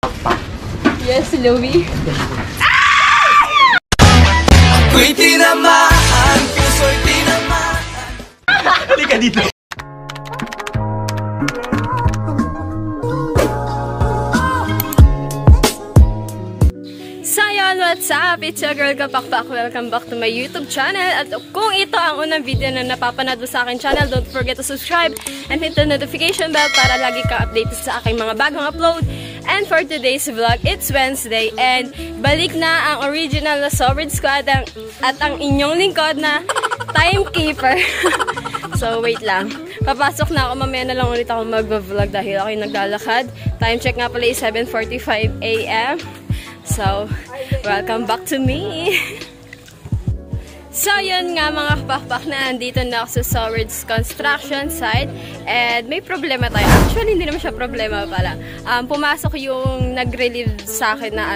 Yes, Louie. Ako'y tinamaan, puso'y tinamaan. Halika dito. So yun, what's up? It's your girl Kapakpak. Welcome back to my YouTube channel. At kung ito ang unang video na napapanood mo sa akin channel, don't forget to subscribe and hit the notification bell para lagi ka updated sa aking mga bagong upload. And for today's vlog, it's Wednesday and balik na ang original na Sovereign Squad at ang inyong lingkod na timekeeper. So wait lang. Papasok na ako, mamaya na lang ulit ako mag-vlog dahil ako yung naglalakad. Time check nga pala is 7:45 AM. So, welcome back to me! So, yun nga mga kapakpak na andito na ako sa Sovereign's construction site and may problema tayo. Actually, hindi naman siya problema pala. Pumasok yung nag-relieve sa akin na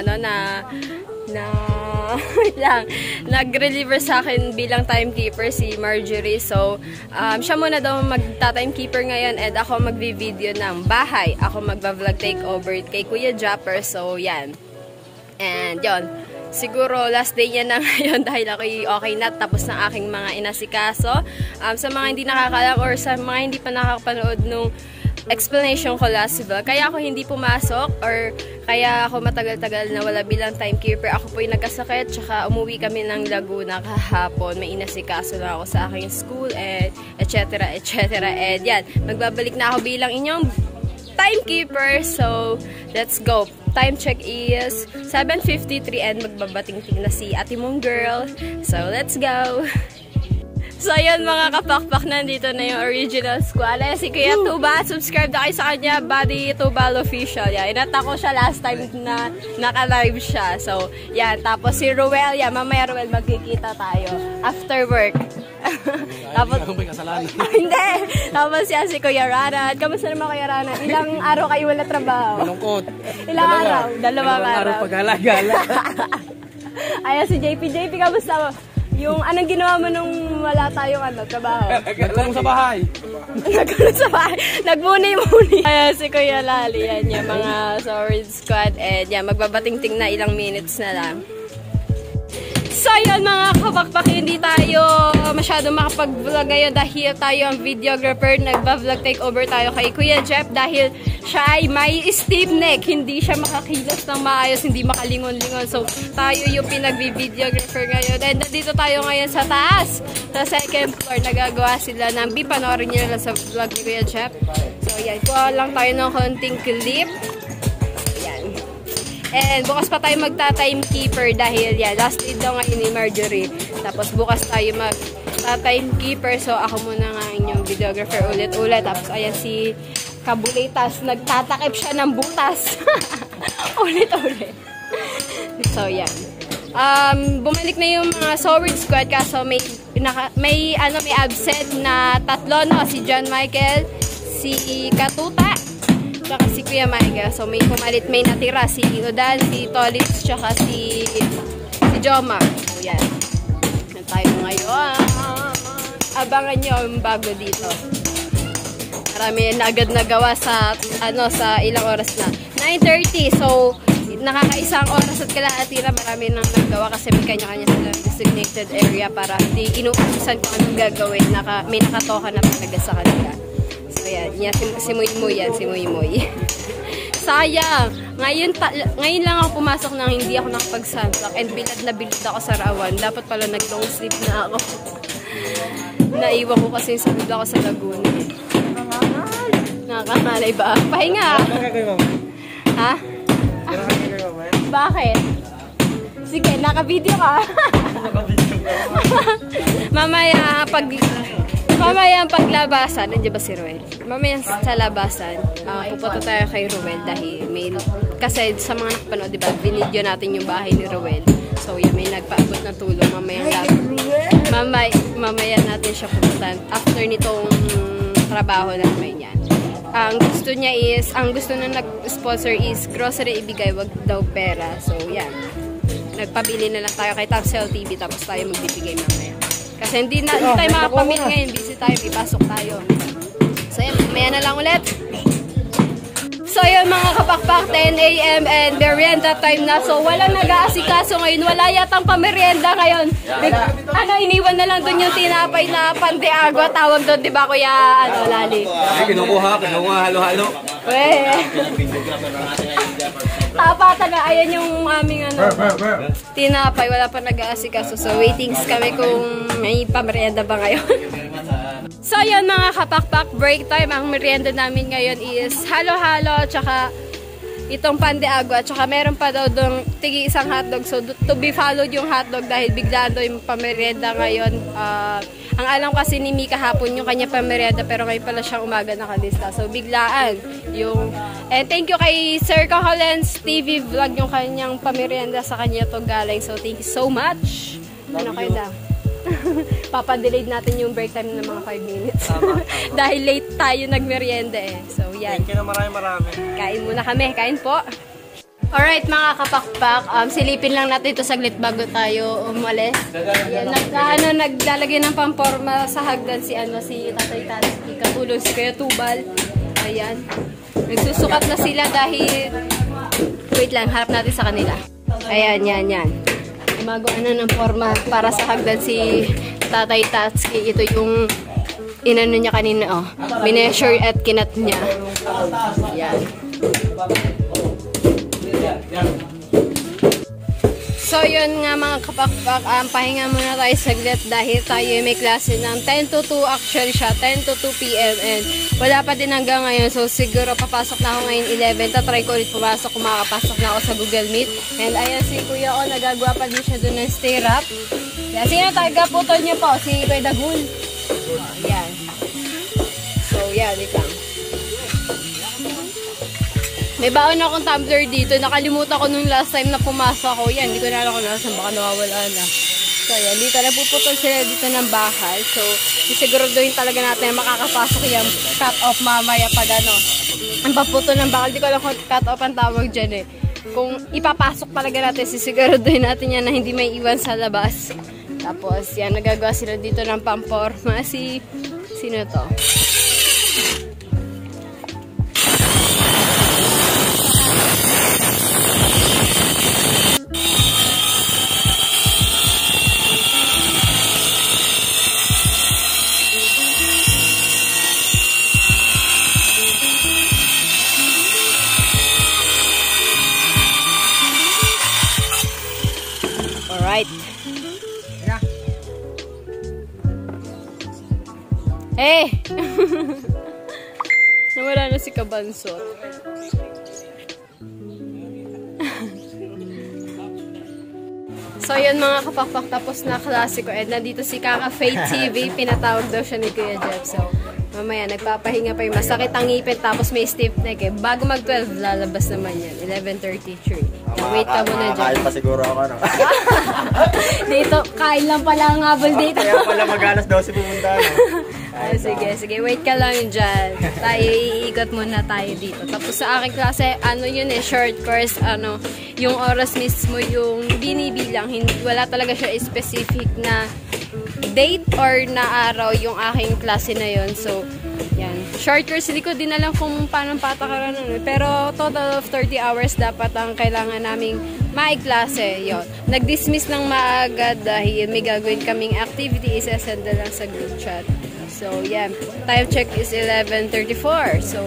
wait lang, nag-reliever sa akin bilang timekeeper si Marjorie. So, siya muna daw magta-timekeeper ngayon and ako magvi-video ng bahay. Ako magba-vlog takeover kay Kuya Japper. So, yan. And yon, siguro last day niya na ngayon dahil ako okay na tapos ng aking mga inasikaso. Sa mga hindi nakakalam or sa mga hindi pa nakakapanood nung explanation ko last vlog, kaya ako hindi pumasok or kaya ako matagal-tagal na wala bilang timekeeper. Ako po yung nagkasakit, tsaka umuwi kami ng Laguna kahapon. May inasikaso na ako sa aking school and etc. etc. And yan, magbabalik na ako bilang inyong timekeeper. So, let's go. Time check is 7:53 and magbabating-ting na si ate mong girl. So, let's go! So, ayun mga kapakpak, nandito na yung original squad. Ayan si Kuya Tuba. Subscribe na kayo sa kanya, Buddy Tubal Official. Yan. Inata ko siya last time na naka-live siya. So, yan. Tapos si Ruel, yan. Mamaya Ruel, magkikita tayo. After work. Tapos, hindi. Tapos yan si Kuya Rana. Kamusta naman Kuya Rana? Ilang araw kayo wala trabaho? Malungkot. Ilang araw? Dalawang araw. Pag-alagala. Ayan si JP. JP, kamusta mo? Yung anong ginawa mo nung wala tayong trabaho? Nagkulong sa bahay. Nagkulong sa bahay. Nagmuni-muni. Ayan si Kuya Lali. Yan yung mga Sovereign Squad. And yan, magbabating-ting na ilang minutes na lang. So yun mga kapakpak, hindi tayo masyado makapag-vlog ngayon dahil tayo ang videographer. Nagba-vlog takeover tayo kay Kuya Jeff dahil siya ay may stiff neck. Hindi siya makakilos ng maayos, hindi makalingon-lingon. So tayo yung pinag-videographer ngayon. And nandito tayo ngayon sa taas, sa second floor. Nagagawa sila ng panoorin nyo lang sa vlog ni Kuya Jeff. So yan, kuha lang tayo ng konting clip. And bukas pa tayo magta-timekeeper dahil yan, last day daw ngayon ni Marjorie. Tapos bukas tayo magta-timekeeper. So ako muna nga inyong videographer ulit-ulit. Tapos ayan si Kabulitas, nagtatakip siya ng butas. Ulit-ulit. So yan. Bumalik na yung mga Sovereign Squad kaso may absent na tatlo, no? Si John Michael, si Katuta, tsaka si Kuya Maiga. So, may pumalit, may natira. Si Odan, si Tolitz, tsaka si Jomar. So, yan. Yan tayo ngayon. Abangan nyo yung bago dito. Marami na agad nagawa sa ilang oras na. 9:30. So, nakakaisang oras at kalahati na marami nang nagawa kasi may kanya-kanya silang designated area para hindi inuusan kung anong gagawin. May nakatoka na talaga sa kanila. Ayan, si Muy yan, si Muy. Sayang, ngayon lang ako pumasok nang hindi ako nakapag-sunblock and bilad na bilad ako sa rawan. Dapat pala nag-long sleep na ako. Naiwan ko kasi sa bilad ako sa Laguna. Nakakangalay ba? Pahinga! Ha? Bakit? Sige, naka-video ka. Mamaya ang paglabasan, nandiyan ba si Ruel? Mamaya sa labasan, pupunta tayo kay Ruel dahil kasi sa mga nakapanood, diba, binidyo natin yung bahay ni Ruel. So, yan, may nagpaabot ng tulong. Mamaya natin siya pupuntan after nitong trabaho namin yan. Ang gusto na nag-sponsor is grocery ibigay, wag daw pera. So, yan. Nagpabili na lang tayo kay Taxel TV tapos tayo magbibigay mamaya. Kasi hindi tayo makapamit ngayon. Busy tayo. Ipasok tayo. So, yan. Maya na lang ulit. So yun mga kapakpak, 10 a.m. and merienda time na. So walang nag-aasikaso ngayon. Wala yatang pamerienda ngayon. Iniwan na lang dun yung tinapay na pandiagwa. Tawag doon, di ba kuya, Lali? Kinukuha, halo-halo. Tapatan na, ayan yung aming tinapay. Wala pa nag-aasikaso. So waitings kami kung may pamerienda ba ngayon. So yun mga kapakpak, break time. Ang merienda namin ngayon is halo-halo, tsaka itong pandiagwa, tsaka meron pa daw doon tigi isang hotdog. So to be followed yung hotdog dahil biglaan daw yung pamerienda ngayon. Ang alam kasi ni Mika hapon yung kanya pamerienda, pero ngayon pala siyang umaga nakalista. So biglaan yung... And thank you kay Sir Kaholens TV Vlog, yung kanyang pamerienda sa kanya to galing. So thank you so much. Ano kayo na? Papadelayed natin yung break time ng mga 5 minutes. Dahil late tayo nagmerienda eh. So yan. Thank you na marami. Kain muna kami. Kain po. Alright mga kapakpak, silipin lang natin ito saglit bago tayo umalis. Yan, naglalagay ng pamporma sa hagdan si Tatay Tansky, katulong si Kuya Tubal. Ayan. Nagsusukat na sila dahil... Wait lang, harap natin sa kanila. Ayan, yan. Gumagawa na ng forma para sa hagdan si Tatay Tansky. Ito yung inano niya kanina, mineasure at kinat niya. Yan. So yun nga mga kapakpak, pahinga muna tayo saglit dahil tayo may klase ng 10 to 2, actually siya 10 to 2 p.m. and wala pa din hanggang ngayon. So siguro papasok na ako ngayon 11, tatry ko ulit pumasok kung makakapasok na ako sa Google Meet. And ayan si Kuya O, nagagawa pa din siya doon ng stay wrap. Yan, sino taga-putol niyo po? Si Kuya Dagul. Yan. So yan, wait lang. May baon akong tumbler dito. Nakalimutan ko nung last time na pumasok ako. Yan, hindi ko na alam kung nasan. Baka nawawala na. So, yan. Dito na puputol sila dito ng bahay. So, isiguraduhin talaga natin na makakapasok yan. Cut off mamaya pag ang paputol ng bakal. Hindi ko alam kung cut off ang tawag dyan eh. Kung ipapasok talaga natin, sisiguraduhin natin yan na hindi may iwan sa labas. Tapos, yan. Nagagawa sila dito ng pamporma. Sino to? Alright. Eh! Nawala na si Kabansot. So yun mga kapakpak, tapos na klase ko. And nandito si Kaka Faith TV. Pinatawag daw siya ni Kuya Jeff. So mamaya nagpapahinga pa yung masakit ang ngipin, tapos may stiff neck eh. Bago mag 12, lalabas naman yan. 11:33. Wait ka muna dyan. Kain pa siguro ako, no? Dito, kain lang pala ang habol dito. Kaya pala mag-alas 12 pumunta, no? Sige. Wait ka lang dyan. Tayo, iikot muna tayo dito. Tapos sa aking klase, yun eh, short course, yung oras mismo yung binibilang. Wala talaga siya specific na date or na araw yung aking klase na yun. So, yan. Short course, hindi ko din alam kung paano patakaran nun. Pero total of 30 hours dapat ang kailangan naming maiklase. Yun. Nag-dismiss ng maaga dahil may gagawin kaming activity. Isasend na lang sa group chat. So, yan. Time check is 11:34. So,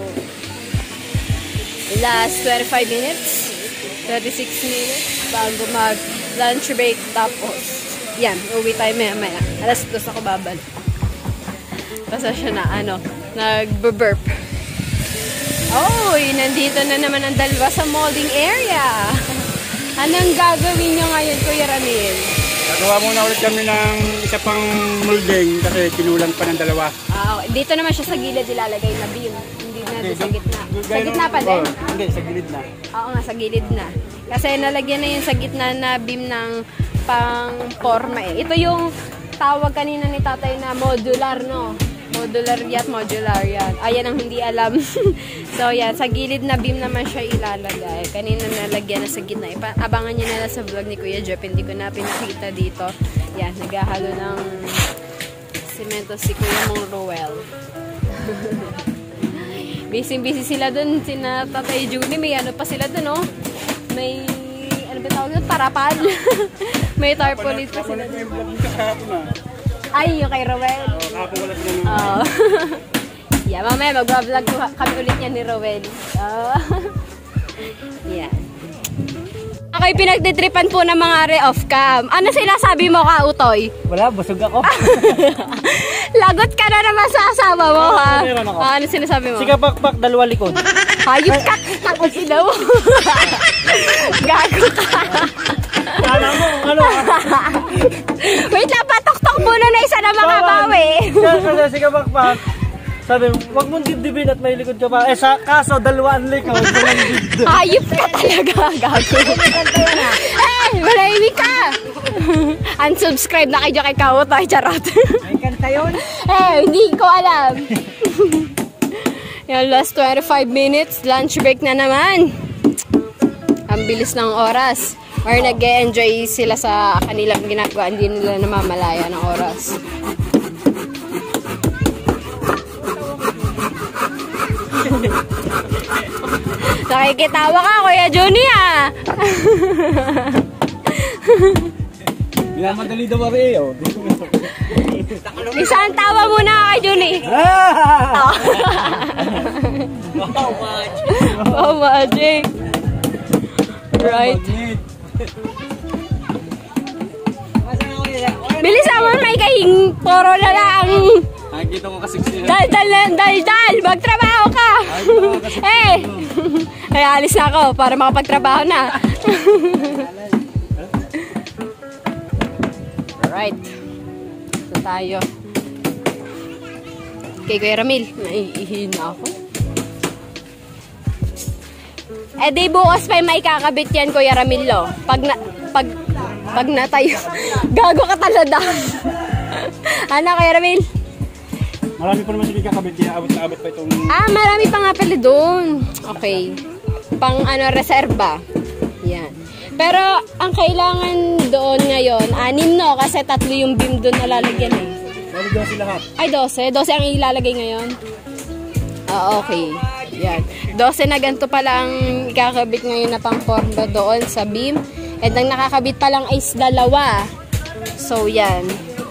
last 25 minutes, 36 minutes bago mag-lunch break. Tapos, yan. Uwi tayo maya. Alas 2 ako babalik. Basta siya na, nag-burp. Oh, nandito na naman ang dalawa sa molding area. Anong gagawin nyo ngayon, Kuya Ramil? Nagawa muna ulit kami ng isa pang molding kasi kinulang pa ng dalawa. Dito naman siya sa gilid ilalagay na beam. Hindi na sa gitna. Sa gitna pa din? Hindi, sa gilid na. Oo nga, sa gilid na. Kasi nalagyan na yung sa gitna na beam ng pang-forma eh. Ito yung tawag kanina ni tatay na modular, no? Modular yan. Ayan ang hindi alam. So, yan. Sa gilid na beam naman siya ilalagay. Kanina nalagyan na sa gitna. Abangan nyo na sa vlog ni Kuya Jeff. Hindi ko na pinakita dito. Yan. Naghahalo ng semento si Kuya Mong Roel. Busy sila dun. Sina Tatay Juni. May ano pa sila dun, oh. May, ano ba tawag dun? Parapal. May tarpaulin pa sila dun. Ay, yung kay Rowel. Kahapon wala sila Oo. Yeah, mamaya mag-vlog kami ulit niya ni Rowel. Yeah. Okay, pinagtitripan po ng mga re-off cam. Ano sinasabi mo ka, Utoy? Wala, busog ako. Lagot ka na naman sa asawa mo, ha? Meron ako. Ano sinasabi mo? Sige, pakpak, dalawa likod. Hayop ka! Ako sila mo. Gago ka. Kala mo, ano? Wait lang, patok-tok muna na isa na makabawi. Sige, pakpak. Sabi, wag mong dibdibin at may likod ka pa. Kaso, dalawaan likod. Hayop ka talaga, gago. Eh, malahimik ka. Unsubscribe na kayo kay Kautoy, charot. May kanta yun? Eh, hindi ko alam. Yung last 25 minutes, lunch break na naman. Ang bilis ng oras. Or nag-e-enjoy sila sa kanilang ginagawa, hindi nila namamalaya ng oras. Nakikitawa ka, Kuya Juni, ah. Hindi na madali daw rin, oh. Isang tawa muna kay Juni. Oh, magic. Right. Bilisan mo, may kahing poro na lang. Nakikita ko kasi sila. Dal, magtrabaho ka. Eh, ay alis na ako para makapagtrabaho na. Alright. Ito tayo. Okay, Kuya Ramil. Naiihina ako. Eh, di bukas pa may kakabit yan, Kuya Ramilo. Pag na tayo. Gago ka talaga. Ano, Kuya Ramil? Marami pa naman sila kakabit. Abot na abot pa itong... Marami pa nga pala doon. Okay. Pang reserba. Yan. Pero, ang kailangan doon ngayon, 6 no? Kasi 3 yung beam doon nalalagyan eh. Lalagyan sila lahat. Ay, 12. 12 ang ilalagay ngayon. Okay. Yan. 12 na ganito pala ang ikakabit ngayon na pang forma doon sa beam. And ang nakakabit pa lang is 2. So, yan.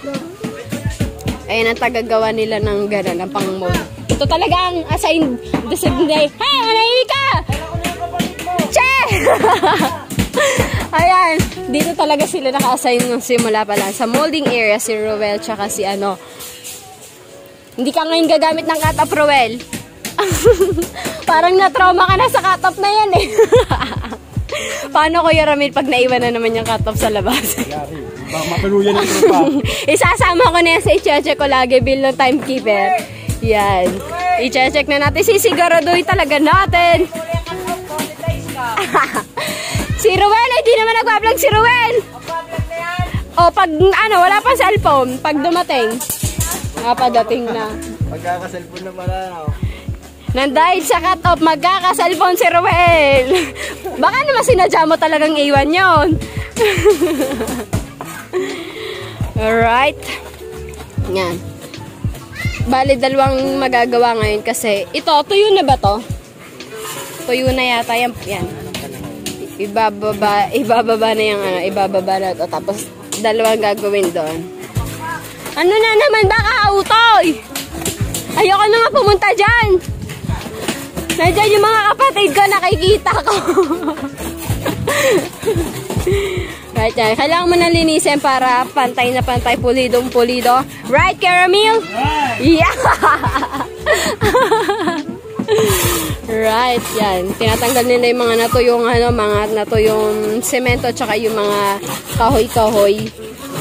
Ayun ang tagagawa nila ng gano'n, ng pang-mold. Ito talaga ang assigned designate. Hey, manahimik ka! Che! Ayan, dito talaga sila naka-assign ng simula pa lang. Sa molding area, si Rowel, tsaka si ano. Hindi ka ngayon gagamit ng cut-up, Rowel. Parang na-trauma ka na sa cut-up na yan eh. Paano, Kuya Ramil, pag naiwan na naman yung cut-up sa labas? Baka matuluyan ng tropa. Isasama ko na yan sa i-check ko lagi bill ng timekeeper. Yan. I-check na natin. Sisiguraduhin talaga natin. Si Rowel, hindi naman nagpa-vlog si Rowel. O pag wala pang cellphone, pag dumating. Padating na. Magkaka-cellphone na pala, no? Nandahil sa cut-off, magkaka-cellphone si Rowel. Baka naman sinadya mo talagang iwan yun. Alright. Yan. Bali, 2 magagawa ngayon kasi ito, tuyo na ba to? Tuyo na yata yan. Yan. Ibababa na yung ibababa na to. Tapos, 2 gagawin doon. Ano na naman baka Utoy? Ayoko na nga pumunta dyan. Nandiyan yung mga kapatid ko, nakikita ko. Right, yan. Kailangan mo na linisin para pantay na pantay, pulidong-pulido. Right, Caramel? Yeah! Right, yan. Tinatanggal nila yung mga natuyong, mga natuyong semento tsaka yung mga kahoy-kahoy.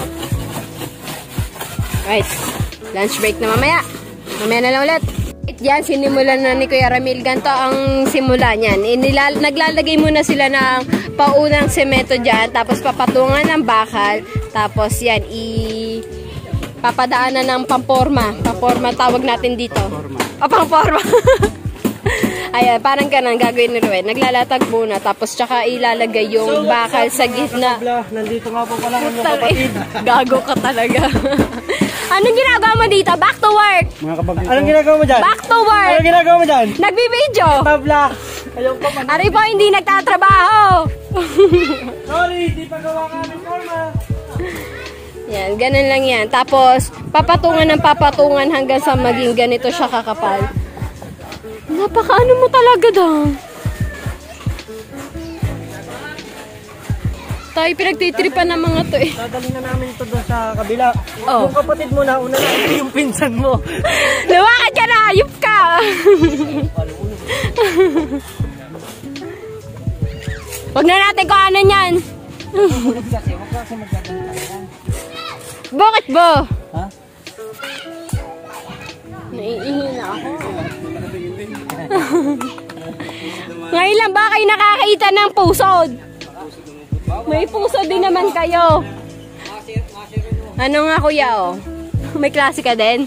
Right. Lunch break na mamaya. Mamaya na lang ulit. Yan, sinimulan na ni Kuya Ramil. Ganito ang simula niyan. Naglalagay muna sila ng paunang semento dyan, tapos papatungan ng bakal, tapos yan, papadaanan ng pamporma. Pamporma tawag natin dito. Pamporma. Ayan, parang ganun gagawin ni Ruel. Naglalatag muna, tapos tsaka ilalagay yung bakal sa gitna. Nandito nga po pala ang kapatid. Gago ka talaga. Anong ginagawa mo dito? Back to work! Mga kabagay ko. Anong ginagawa mo dyan? Back to work! Anong ginagawa mo dyan? Nagbibideo! Tabla. Ayaw pa man. Ari po, hindi nagtatrabaho! Sorry, di pa gawa ka ng forma. Yan, ganun lang yan. Tapos, papatungan ng papatungan hanggang sa maging ganito siya kakapal. Napakaano mo talaga daw. Tayo pinagtitripan ng mga to eh. Dadali na namin ito doon sa kabila. Oh. Yung kapatid mo na, una na ito yung pinsan mo. Lumakad ka na! Ayup ka! Huwag na natin kuhanan yan. Bakit ba? Ha? Naiihi na ako. Ngayon lang ba kayo nakakita ng pusod? May pusod din naman kayo. Ano nga kuya oh? May klase ka din?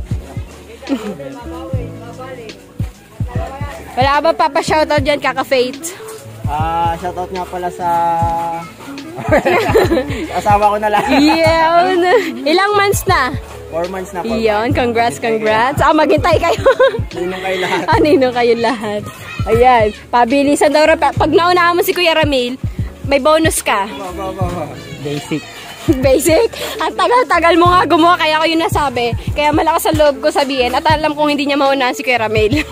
Wala ka ba papa-shoutout dyan kaka-Faith? Shoutout nga pala sa asawa ko na lang. Yun. Ilang months na? 4 months na po. Yun. Congrats. Maghintay kayo. Ninong kayo lahat. Ninong kayo lahat. Ayan. Pabilisan daw. Pag naunahan mo si Kuya Ramil, may bonus ka. Basic. Basic? Ang tagal-tagal mo nga gumawa, kaya ko yun nasabi. Kaya malakas ang loob ko sabihin at alam kong hindi niya maunahan si Kuya Ramil.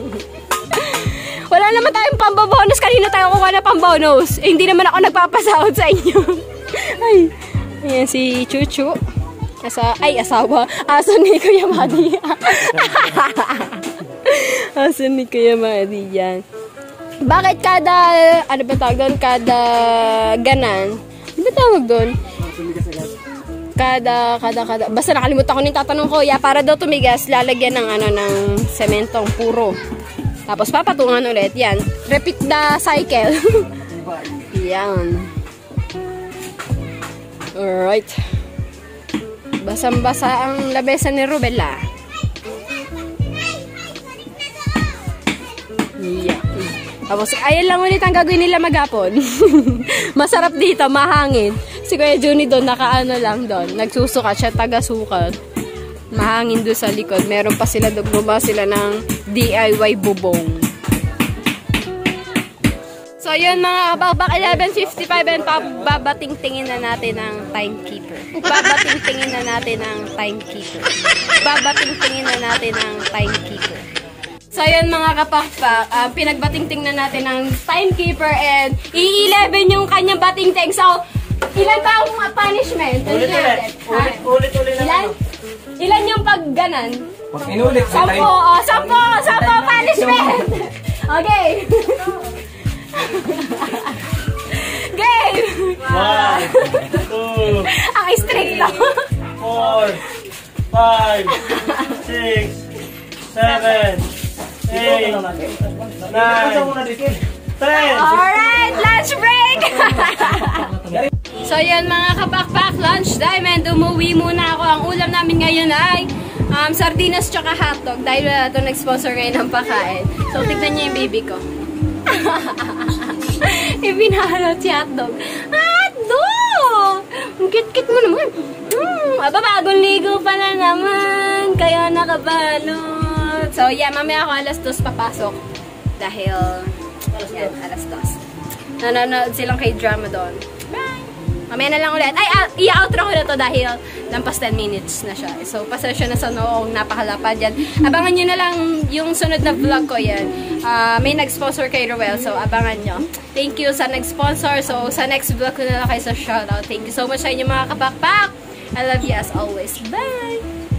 Wala naman tayong pambabonus. Kanina tayo kukuha na pambonus. Eh, hindi naman ako nagpapasahod sa inyo. Ay. Ayan si Chuchu. Asawa. Aso ni Kuya Madi. Aso ni Kuya Madi yan. Bakit kada, ano ba tawag doon? Kada ganan? Ano ba tawag doon? Kada. Basta nakalimutan ko yung tatanong ko. Para daw tumigas, lalagyan ng ng sementong puro. Tapos papatungan ulit. Yan. Repeat the cycle. Yan. Alright. Basang-basa ang labesa ni Rubella. Yeah. Tapos, ayan lang ulit ang gagawin nila maghapon. Masarap dito, mahangin. Si Kuya Juni doon, nakaano lang doon. Nagsusukat siya, taga-sukat. Mahangin doon sa likod. Meron pa sila doon, gumawa sila ng DIY bubong. So, yun mga kabakbak, 11:55 and babating-tingin na natin ang timekeeper. Babating-tingin na natin ang timekeeper. Babating-tingin na natin ang timekeeper. So, yun mga kapakpak, pinagbating-ting na natin ang timekeeper and i-11 yung kanyang bating-ting. So, ilan pa ang punishment? Ulit na. Ilan yung pagganan? Pag inulit, 10 punishment! Okay! Game! 1, 2, Ang strict to. 4, 5, 6, 7, 8, 9, 10. Alright, lunch break! So yun mga kapakpak, lunch time and umuwi muna ako. Ang ulam namin ngayon ay sardinas tsaka hotdog dahil wala ito nag-sponsor ngayon ng pakain. So tignan niyo yung baby ko. Ibinahalot si hotdog. Hotdog! Ang cute-cute mo naman. Bagong ligo pa na naman. Kaya nakabalot. So yeah, mamaya ako alas 2 papasok. Dahil, yan, alas 2. Nanonood silang kay drama doon. Bye! Mamaya na lang ulit. Ay, i-outro ko na to dahil lampas 10 minutes na siya. So, pasensya na sa noong napakalapad yan. Abangan nyo na lang yung sunod na vlog ko yan. May nag-sponsor kay Roel, so abangan nyo. Thank you sa nag-sponsor. So, sa next vlog ko na lang kayo sa shoutout. Thank you so much sa inyo mga kapakpak. I love you as always. Bye!